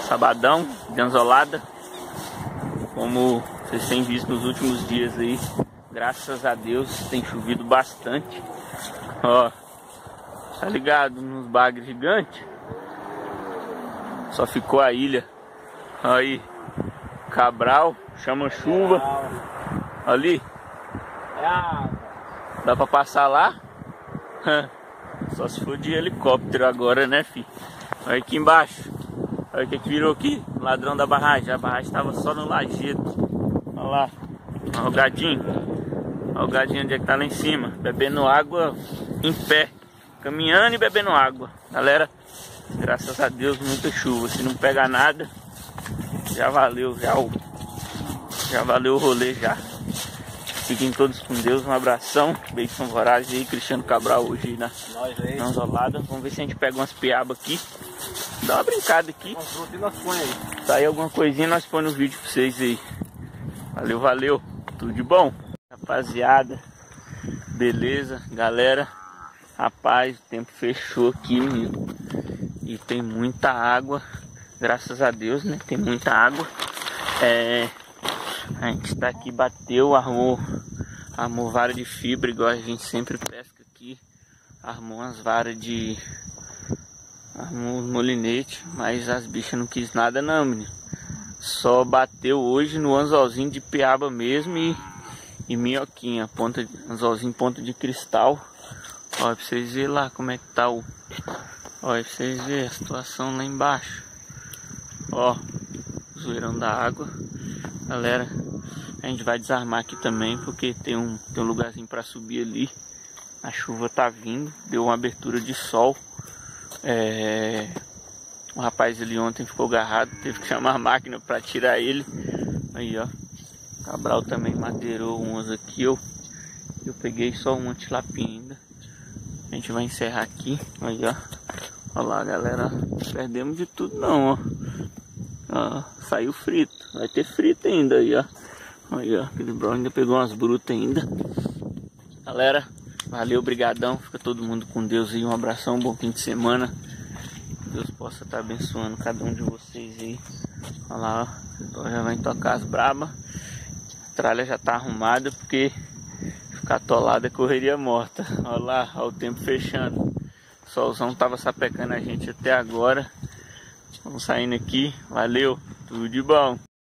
Sabadão, Ganzolada. Como vocês têm visto nos últimos dias aí, graças a Deus tem chovido bastante. Ó, tá ligado nos bagres gigantes? Só ficou a ilha. Aí, Cabral, chama chuva. Ali. Dá pra passar lá? Só se for de helicóptero agora, né, filho? Olha aqui embaixo. Olha o que virou aqui. Ladrão da barragem. A barragem estava só no lajedo. Olha lá. Olha o gadinho. Olha o gadinho onde é que tá lá em cima. Bebendo água em pé. Caminhando e bebendo água. Galera, graças a Deus, muita chuva. Se não pegar nada, já valeu. Já valeu o rolê já. Fiquem todos com Deus, um abração. Beijo São Vorazes aí, Cristiano Cabral hoje na Ganzolada. Vamos ver se a gente pega umas piabas aqui. Dá uma brincada aqui. Sair alguma coisinha, nós põe no vídeo pra vocês aí. Valeu, valeu. Tudo de bom? Rapaziada, beleza, galera. Rapaz, o tempo fechou aqui, menino. E tem muita água. Graças a Deus, né? Tem muita água. A gente tá aqui, bateu, armou vara de fibra, igual a gente sempre pesca aqui. Armou umas varas de... Armou um molinete, mas as bichas não quis nada não, menino. Só bateu hoje no anzolzinho de piaba mesmo e minhoquinha. Anzolzinho ponta de cristal. Olha pra vocês verem lá como é que tá o... Olha pra vocês verem a situação lá embaixo. Ó, zoeirão da água. Galera, a gente vai desarmar aqui também, porque tem um lugarzinho para subir ali. A chuva tá vindo, deu uma abertura de sol. O rapaz ali ontem ficou agarrado, teve que chamar a máquina para tirar ele. Aí, ó, Cabral também madeirou umas aqui. Eu peguei só uma tilapinha ainda. A gente vai encerrar aqui. Aí, ó, olha lá, galera, perdemos de tudo não, ó. Saiu frito, vai ter frito ainda aí, ó. Aí, ó, aquele Brown ainda pegou umas brutas ainda. Galera, valeu, brigadão. Fica todo mundo com Deus aí. Um abração, bom fim de semana. Deus possa estar abençoando cada um de vocês aí. Olha lá, ó, já vai tocar as brabas. A tralha já tá arrumada, porque ficar atolada é correria morta. Olha lá, ó, o tempo fechando. O solzão tava sapecando a gente até agora. Vamos saindo aqui. Valeu, tudo de bom.